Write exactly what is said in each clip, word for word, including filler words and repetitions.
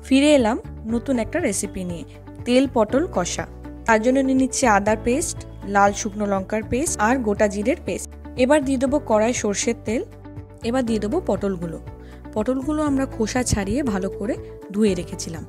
ফিরে এলাম নতুন একটা রেসিপি নিয়ে, তেল পটল কষা। তার জন্য নিয়ে নিচ্ছি আদার পেস্ট, লাল শুকনো লঙ্কার পেস্ট আর গোটা জিরের পেস্ট। এবার দিয়ে দেবো কড়াই সর্ষের তেল। এবার দিয়ে দেবো পটলগুলো। পটলগুলো আমরা খোসা ছাড়িয়ে ভালো করে ধুয়ে রেখেছিলাম।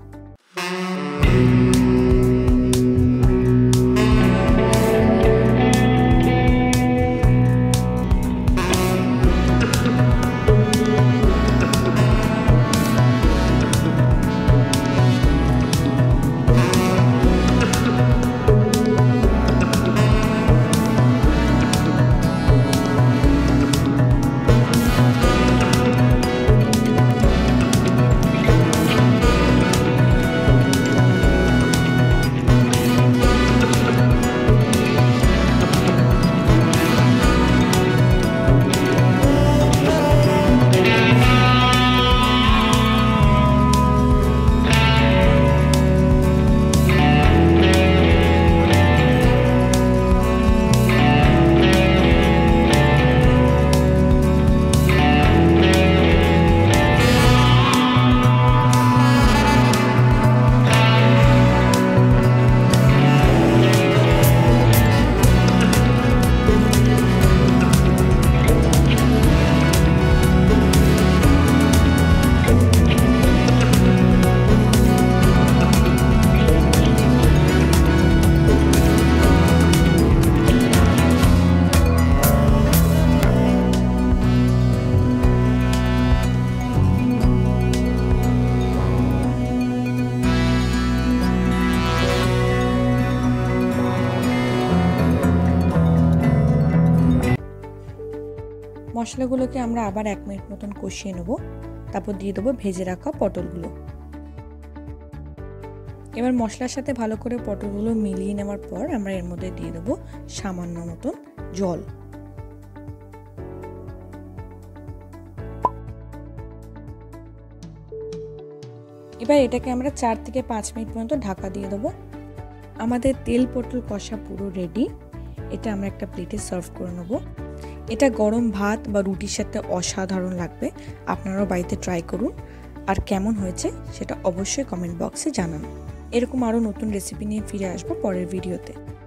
মশলাগুলোকে আমরা আবার এক মিনিট মতন কষিয়ে নেব। তারপর দিয়ে দেবো ভেজে রাখা পটলগুলো। এবার মশলার সাথে ভালো করে পটলগুলো মিলিয়ে নেওয়ার পর আমরা এর মধ্যে দিয়ে দেবো সামান্য মতন জল। এবার এটাকে আমরা চার থেকে পাঁচ মিনিট পর্যন্ত ঢাকা দিয়ে দেবো। আমাদের তেল পটল কষা পুরো রেডি। এটা আমরা একটা প্লেটে সার্ভ করে নেবো। এটা গরম ভাত বা রুটির সাথে অসাধারণ লাগবে। আপনারাও বাড়িতে ট্রাই করুন, আর কেমন হয়েছে সেটা অবশ্যই কমেন্ট বক্সে জানান। এরকম আরও নতুন রেসিপি নিয়ে ফিরে আসবো পরের ভিডিওতে।